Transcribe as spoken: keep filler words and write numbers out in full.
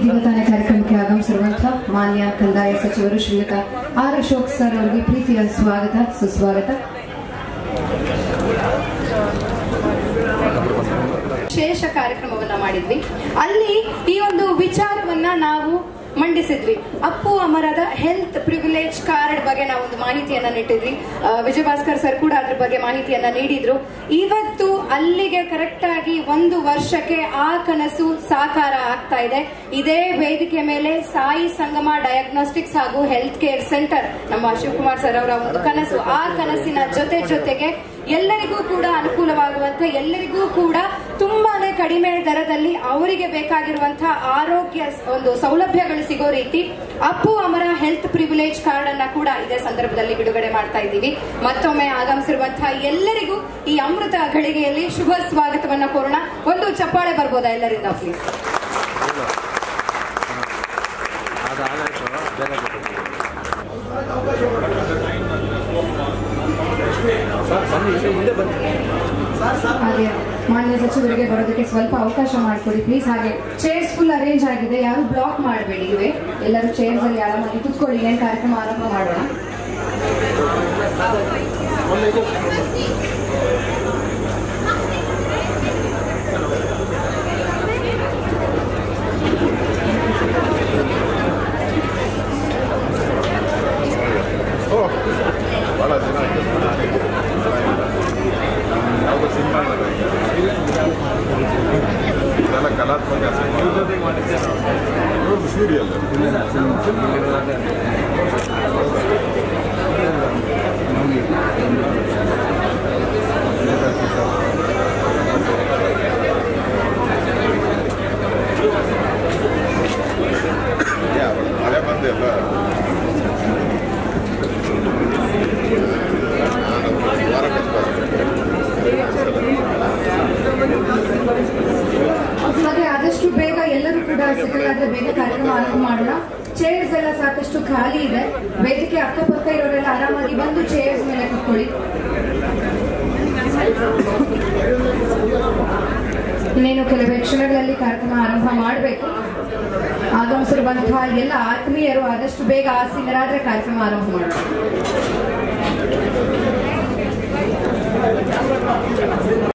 ಈಗ ತಾನೇ ಕಾರ್ಯಕ್ರಮಕ್ಕೆ ಆಗಮಿಸಿರುವಂತಹ ಮಾನ್ಯ ಕಂದಾಯ ಸಚಿವರು ಶ್ರೀಯುತ ಆರ್ ಅಶೋಕ್ ಸರ್ ಅವರಿಗೆ ಪ್ರೀತಿಯ ಸ್ವಾಗತ ಸುಸ್ವಾಗತ. ವಿಶೇಷ ಕಾರ್ಯಕ್ರಮವನ್ನ ಮಾಡಿದ್ವಿ. ಅಲ್ಲಿ ಈ ಒಂದು ವಿಚಾರವನ್ನ ನಾವು ಮಂಡಿಸಿದ್ವಿ. ಅಪ್ಪು ಅಮರದ ಹೆಲ್ತ್ ಪ್ರಿವಿಲೇಜ್ ಕಾರ್ಡ್ ಬಗ್ಗೆ ನಾವು ಒಂದು ಮಾಹಿತಿಯನ್ನ ನೀಡಿದ್ವಿ. ವಿಜಯ ಭಾಸ್ಕರ್ ಸರ್ ಕೂಡ ಅದ್ರ ಬಗ್ಗೆ ಮಾಹಿತಿಯನ್ನ ನೀಡಿದ್ರು. ಇವತ್ತು ಅಲ್ಲಿಗೆ ಕರೆಕ್ಟ್ ಆಗಿ ಒಂದು ವರ್ಷಕ್ಕೆ ಆ ಕನಸು ಸಾಕಾರ ಆಗ್ತಾ ಇದೆ. ಇದೇ ವೇದಿಕೆ ಮೇಲೆ ಸಾಯಿ ಸಂಗಮ ಡಯಾಗ್ನೋಸ್ಟಿಕ್ಸ್ ಹಾಗೂ ಹೆಲ್ತ್ ಕೇರ್ ಸೆಂಟರ್ ನಮ್ಮ ಶಿವಕುಮಾರ್ ಸರ್ ಅವರ ಒಂದು ಕನಸು. ಆ ಕನಸಿನ ಜೊತೆ ಜೊತೆಗೆ ಎಲ್ಲರಿಗೂ ಕೂಡ ಅನುಕೂಲವಾಗುವಂತ, ಎಲ್ಲರಿಗೂ ಕೂಡ ತುಂಬಾನೇ ಕಡಿಮೆ ದರದಲ್ಲಿ ಅವರಿಗೆ ಬೇಕಾಗಿರುವಂತಹ ಆರೋಗ್ಯ ಒಂದು ಸೌಲಭ್ಯಗಳು ಸಿಗೋ ರೀತಿ Appu Amara health privilege card ಅನ್ನ ಕೂಡ ಇದೇ ಸಂದರ್ಭದಲ್ಲಿ ಬಿಡುಗಡೆ ಮಾಡ್ತಾ ಇದ್ದೀವಿ. ಮತ್ತೊಮ್ಮೆ ಆಗಮಿಸಿರುವಂತಹ ಎಲ್ಲರಿಗೂ ಈ ಅಮೃತ ಘಳಿಗೆಯಲ್ಲಿ ಶುಭ ಸ್ವಾಗತವನ್ನ ಕೋರೋಣ. ಒಂದು ಚಪ್ಪಾಳೆ ಬರ್ಬೋದಾ ಎಲ್ಲರಿಂದ ಪ್ಲೀಸ್? ಹಾಗೆ ಮಾನ್ಯ ಸಚಿವರಿಗೆ ಬರೋದಕ್ಕೆ ಸ್ವಲ್ಪ ಅವಕಾಶ ಮಾಡಿಕೊಡಿ ಪ್ಲೀಸ್. ಹಾಗೆ ಚೇರ್ಸ್ ಫುಲ್ ಅರೇಂಜ್ ಆಗಿದೆ, ಯಾರು ಬ್ಲಾಕ್ ಮಾಡಬೇಡಿ. ಇವೆ ಎಲ್ಲರೂ ಚೇರ್ಸ್ ಅಲ್ಲಿ ಆರಾಮಾಗಿ ಕುತ್ಕೊಳ್ಳಿ. ಏನ್ ಕಾರ್ಯಕ್ರಮ ಆರಂಭ ಮಾಡೋಣ. ಕಲಾತ್ಮಕ ಸೀರಿಯಲ್ ಮಳೆ ಬಂದೆಲ್ಲ ಹಾಗೆ ಆದಷ್ಟು ಬೇಗ ಎಲ್ಲರೂ ಕೂಡ ಸಿದ್ಧರಾದ್ರೆ ಬೇಗ ಕಾರ್ಯಕ್ರಮ ಆರಂಭ ಮಾಡೋಣ. ಚೇರ್ಸ್ ಎಲ್ಲ ಸಾಕಷ್ಟು ಖಾಲಿ ಇದೆ. ವೇದಿಕೆ ಅಕ್ಕಪಕ್ಕ ಇರೋರೆಲ್ಲ ಆರಾಮಾಗಿ ಬಂದು ಚೇರ್ಸ್ ಮೇಲೆ ಕುತ್ಕೊಳ್ಳಿ. ಇನ್ನೇನು ಕೆಲವೇ ಕ್ಷಣಗಳಲ್ಲಿ ಕಾರ್ಯಕ್ರಮ ಆರಂಭ ಮಾಡಬೇಕು. ಆಗಮಿಸಿರುವಂತಹ ಎಲ್ಲ ಆತ್ಮೀಯರು ಆದಷ್ಟು ಬೇಗ ಆಸೀನರಾದ್ರೆ ಕಾರ್ಯಕ್ರಮ ಆರಂಭ ಮಾಡೋಣ.